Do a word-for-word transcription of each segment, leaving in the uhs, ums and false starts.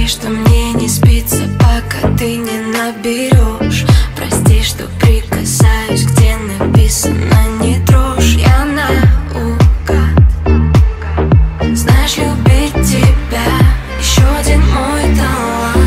Прости, что мне не спится, пока ты не наберешь. Прости, что прикасаюсь, где написано не трожь. Я наугад, знаешь, любить тебя еще один мой талант.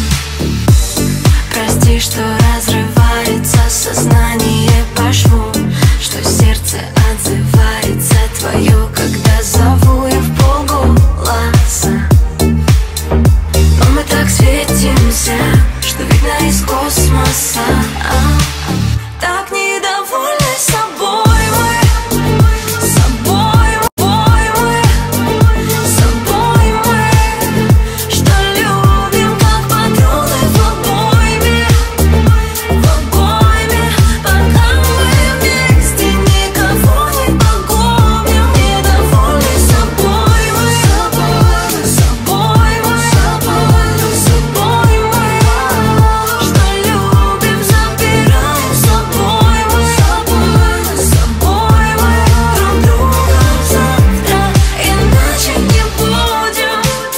Прости, что разрывается сознание по шву, что сердце отзывается твое, когда зову я в полголоса. Но мы так светимся, что видно из космоса. Так недовольны собой мы, собой мы, собой мы, что любим как патроны в обойме, в обойме. Пока мы вместе, никого не погубим. Недовольны собой мы, собой, собой мы, собой мы, что любим, забираем с собой мы, собой, собой мы, друг друга завтра иначе не будем.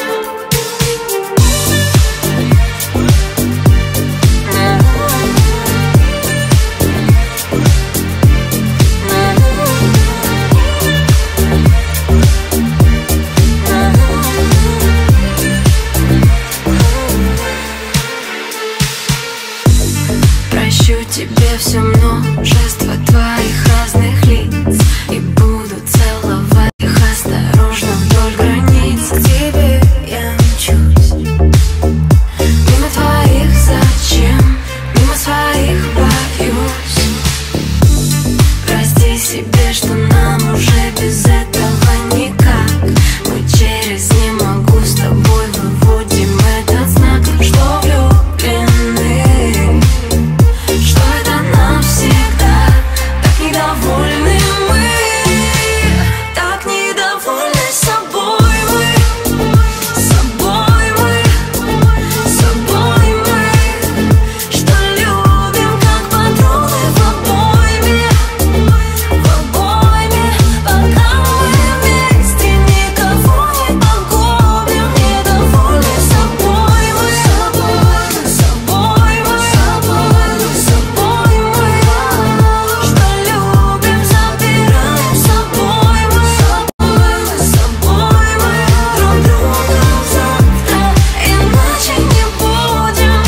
Прощу тебе все множество твоих разных лиц и буду целовать их осторожно вдоль границ. К тебе я мчусь, мимо твоих зачем, мимо своих боюсь. Прости себе, что нам уже без этого никак. Мы через «не могу» с тобой выводим этот знак, что влюблены, что это навсегда. Так недовольны мы, так недовольны собой мы, собой мы, собой мы, что любим как патроны в обойме, в обойме. Пока мы вместе, никого не погубим. Недовольны собой мы, собой, собой мы, собой мы, что любим, забираем с собой мы, собой, собой мы, друг друга завтра иначе не будем.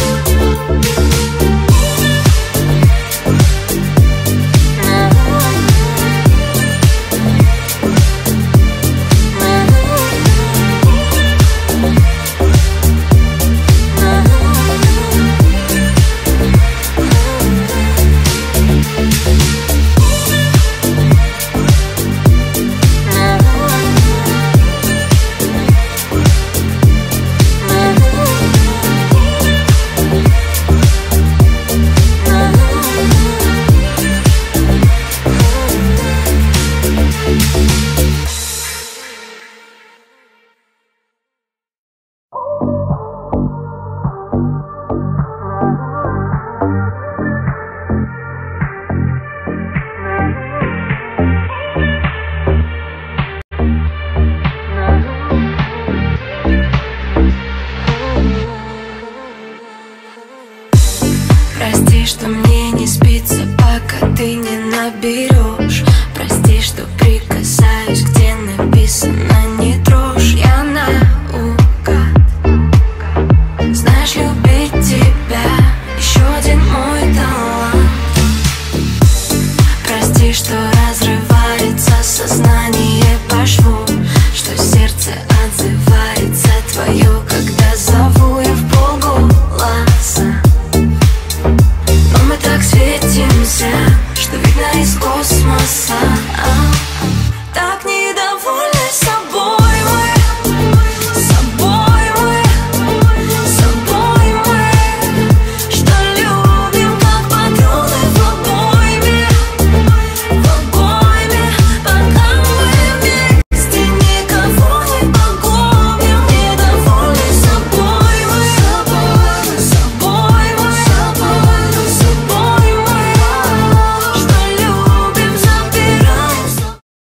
Прости, что мне не спится, пока ты не наберешь. Прости, что прикасаюсь, где написано не трожь. Я наугад, знаешь, любить тебя еще один мой талант. Прости, что разрывается сознание по шву,